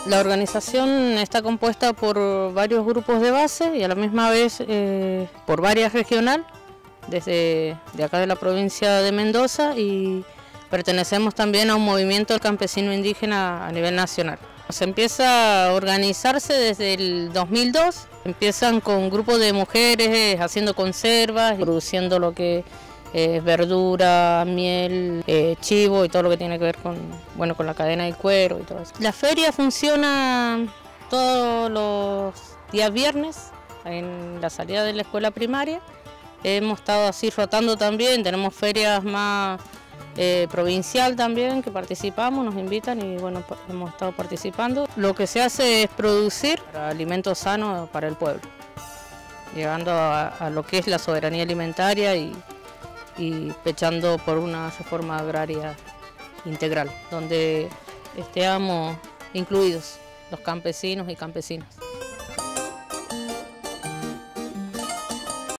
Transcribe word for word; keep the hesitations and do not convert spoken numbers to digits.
La organización está compuesta por varios grupos de base y a la misma vez eh, por varias regional, desde de acá de la provincia de Mendoza, y pertenecemos también a un movimiento campesino indígena a nivel nacional. Se empieza a organizarse desde el dos mil dos, empiezan con grupos de mujeres haciendo conservas, produciendo lo que es verdura, miel, eh, chivo y todo lo que tiene que ver con, bueno, con la cadena del cuero y todo eso. La feria funciona todos los días viernes en la salida de la escuela primaria. Hemos estado así rotando también, tenemos ferias más eh, provincial también que participamos, nos invitan y bueno, hemos estado participando. Lo que se hace es producir alimentos sanos para el pueblo, llegando a, a lo que es la soberanía alimentaria y y pechando por una reforma agraria integral, donde estemos incluidos los campesinos y campesinas.